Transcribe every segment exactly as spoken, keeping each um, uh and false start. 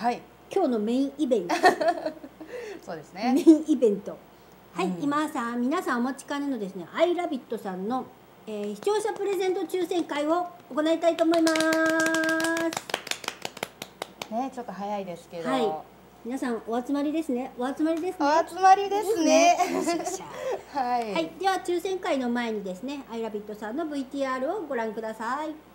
はい。 今日のメインイベント。 そうですね。 メインイベント。はい、 うん、 今さ皆さんお待ちかねのですね、アイラビットさんの、えー、視聴者プレゼント抽選会を行いたいと思います。 ね、ちょっと早いですけど。 はい。皆さんお集まりですね。お集まりですね。 お集まりですね。 はい、はい。では抽選会の前にですね、アイラビットさんの ブイティーアール をご覧ください。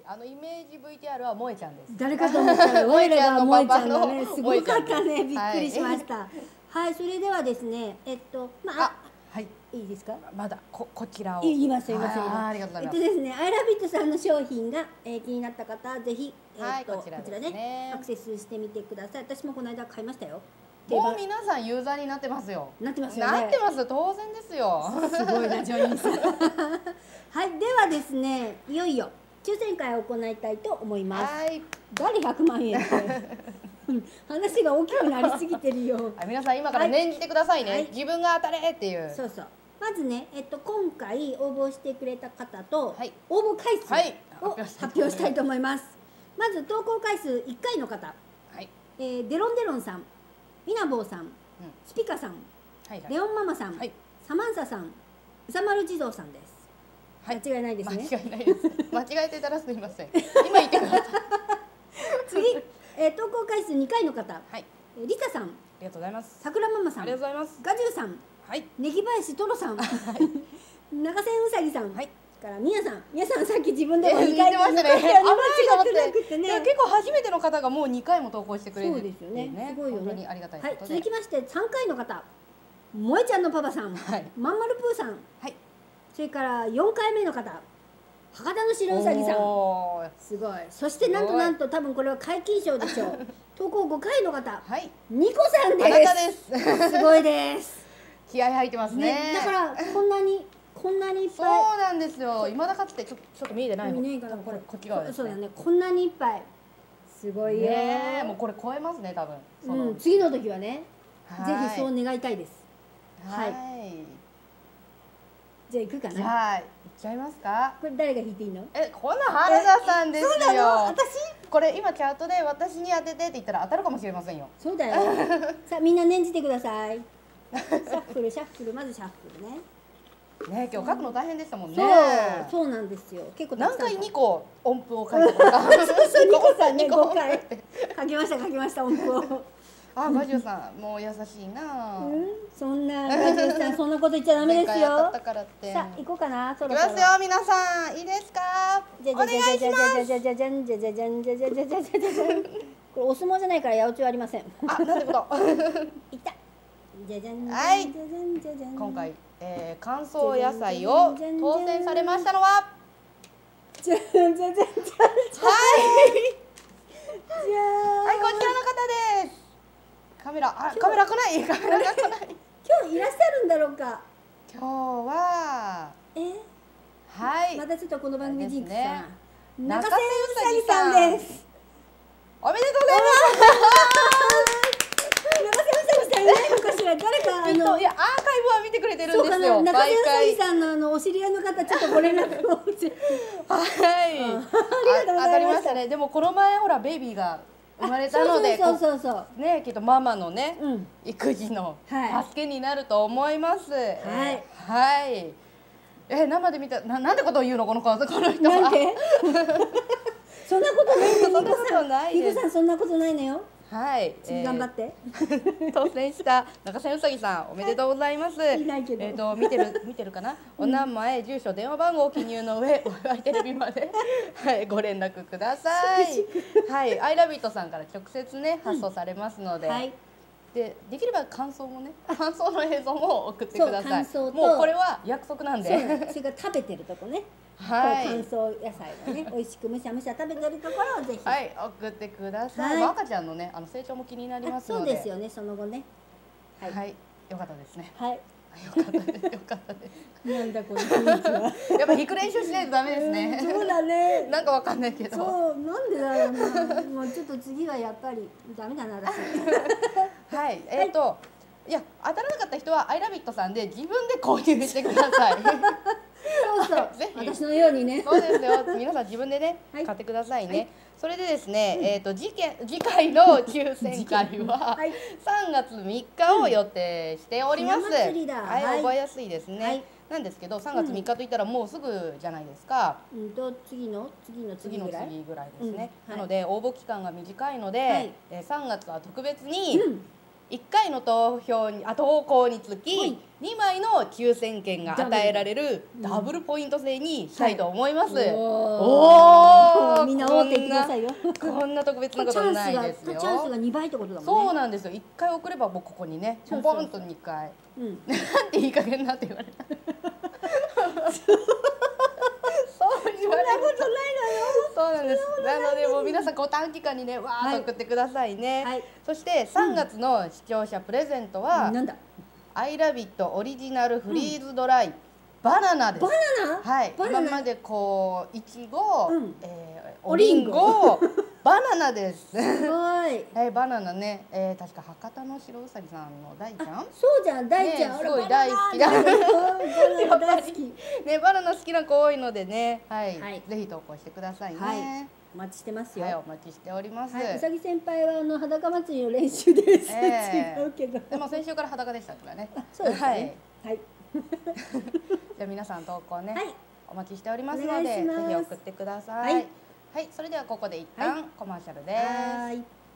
あのイメージ ブイティーアール は萌えちゃんです。 誰かと思ったら我らが萌えちゃんだね。 萌すごえちゃんのかったね。びっくりしまはいした。はい、それではですね、えっとまああ、はい。 いいですか？ まだここちらを。 言います言います言いあーます。 ありがとうございます。 えっとですね、アイラビットさんの商品が、えー、気になった方はぜひえはいっとこちらですねこちらねアクセスしてみてください。私もこの間買いましたよ。 もう皆さんユーザーになってますよ。 なってますよね。 なってます当然ですよ。 すごいなジョニーさん。はい、ではですね、いよいよ抽選会を行いたいと思います。 はい。 誰ひゃくまんえんって。うん話が大きくなりすぎてるよ。 あ皆さん今から念じてくださいね。 はい自分が当たれっていう。 そうそう。まずね、えっと今回応募してくれた方と、 はい応募回数はいを発表したいと思います。まず投稿回数いっかいの方、 はい。 えーデロンデロンさん、みなぼうさん、スピカさん、 はいはい。 レオンママさん、 はいサマンサさん、うさまる児童さんです。 はい間違いないです間ね。 違いないです。間違えてたらすみません。今言ってください。 次、えー投稿回数にかいの方、 はい。 えーリタさん、 ありがとうございます。 さくらママさん、 ありがとうございます。 ガジュウさん、 はい。 ネギ林トロさん、中瀬うさぎさん、 はい。 からみやさん、みやさんさっき自分でえもにかい言ってましたね。 よかったよね、 危ないと思って間違ってなくてね。 いや結構初めての方がもうにかいも投稿してくれるそうですよねすごいよね本当にありがたいはい、 ことで。 続きましてさんかいの方、萌えちゃんのパパさん、 はいまんまるぷーさん、 はい。 それからよんかいめの方、博多の白うさぎさん、 おーすごい。そしてなんとすごいなんと多分これは皆勤賞でしょう。投稿ごかいの方、 はい。 ニコさんです。 あなたです。 すごいです。 気合入ってますね。 ね、だからこんなにこんなにいっそうぱい。 なんですよ。今だかつてちょっとちょっと見えてないの。 見えないかな多分これこっち側ですね。 そうだね。こんなにいっぱい。すごいよ。 ねえもうこれ超えますね多分。そのうん、次の時はね、 はいぜひそう願いたいです。はいはい。 じゃあ行くかじな。 ゃあ行っちゃいますか。 これ誰が弾いていいの？ えこの原田さんですよ。 そうなの？私？ これ今チャートで私に当ててって言ったら当たるかもしれませんよ。 そうだよ。さあみんな念じてください。シャッフルシャッフルまずシャッフルね。 ね今日書くの大変でしたもんね。 そうそうなんですよ。結構たくさん何回にこ音符を書いたことか。 そうそうニコさんねニコごかい書きました書きました音符を。 あバジュさんもう優しいな。 うんそんなガジュさんそんなこと言っちゃダメです前回当たよっ。たからって。 さあ行こうかなそいきろそろ。 ますよ皆さんいいですか。 じゃお願いします。 じゃじゃじゃじゃじゃじゃじゃじゃじゃじゃじゃじゃじゃじゃじゃじゃ。これお相撲じゃないから八百長ありません。 あなんてこと。 いった。じゃじゃんはいじゃじゃんじゃじゃん今回、えー、乾燥野菜を当選されましたのは。 じゃじゃじゃじゃじゃじゃはい。はいこちらの方です。カメラあカメラ来ないカメラが来ない。 今日いらっしゃるんだろうか。 今日はえはい、 またちょっとこの番組ジンクスあれさですん中瀬うさぎさんです。 おめでとうございます。 中瀬うさぎさんいないのかしら。誰かあきっとのいやアーカイブは見てくれてるんそうかなですよ。 中瀬うさ毎ぎさんのあのお知り合いの方ちょっとご連絡を。 回はい。 ありがとうございました当たりましたね。でもこの前ほらベイビーが生まれたので、 そうそうそうそうこねきっとママのね、 うん育児のはい助けになると思います。 はいえーはい。え生で見たななんてことを言うのこの子この人は。 なんでそんなことないの。 そんなことないですニコさんそんなことないのよ。 はい。 次頑張って。 当選した中瀬うさぎさんおめでとうございます。 いないけどえっ、と見てる見てるかな。お名前、住所、電話番号を記入の上、お祝いテレビまではいご連絡ください。はい、アイラビットさんから直接ね発送されますので。 はい。 でできれば感想もね感想の映像も送ってください。 そう感想ともうこれは約束なんそうなで。 のそれから食べてるとこね。 はいこう乾燥野菜をね美味しくむしゃむしゃ食べてるところをぜひ。 はい送ってください。 はいまあ赤ちゃんのねあの成長も気になりあますので。 そうですよねその後ね。はいはい、よかったですね。 はい。 よかったです。よかったです。 なんだこの雰囲気は。 やっぱ弾く練習しないとダメですね。 そうだね。 なんかわかんないけど。 そうなんでだろうな。もうちょっと次はやっぱりダメだな私。 はい、えっ、と、いや当たらなかった人はアイラビットさんで自分で購入してください。 そうそうぜひ私のようにね。 そうですよ。皆さん自分でね、 はい買ってくださいね。 はいそれでですね、えっ、と次件次回の抽選会ははいさんがつみっかを予定しております。 ひな祭りだはい、 はい覚えやすいですね。 はいなんですけどさんがつみっかといったらもうすぐじゃないですか。 うんと次の次の次の次ぐらい。 次ぐらいですね、 うんはいなので応募期間が短いので、 はいえーさんがつは特別に、 うんいっかいの投票にあ投稿につはいきにまいの抽選券が与えられるダブルポイント制にしたいと思います。 はいおお、 みんな大手言ってくださいよ。 こんな特別なことないですよ。 チャンスがにばいってことだもんね。 そうなんですよ。いっかい送ればもうここにね、 そうそうポンとにかい。 うん。 なんていい加減なって言われた。そう言われる。そうなんです。なのでもう皆さんこう短期間にねわーっと送ってくださいね。 はい。 そしてさんがつの視聴者プレゼントは、 なんだ。 アイラビットオリジナルフリーズドライバナナです。 バナナ？ はい。 バナナ今までこういちごうん、 えーおりんごおりんご、バナナです。 すごい。 はい、バナナね、えー、確か博多の白うさぎさんの大ちゃん。 そうじゃん、大ちゃん。 ねすごい大好きだバナナバナナ大好き。 ね、バナナ好きな子多いのでね、はい、 はいぜひ投稿してくださいね。 はいお待ちしてますよ。 はい、お待ちしております。 はい、うさぎ先輩はあの裸祭りの練習です。 ええ違うけど。 でも先週から裸でしたからね。 そうですはいね。はい。 じゃあ皆さん投稿ね、 はいお待ちしておりますおので、ぜ願いしますひ送ってください。 はいはい、それではここで一は旦コマーシャルです。 はーい。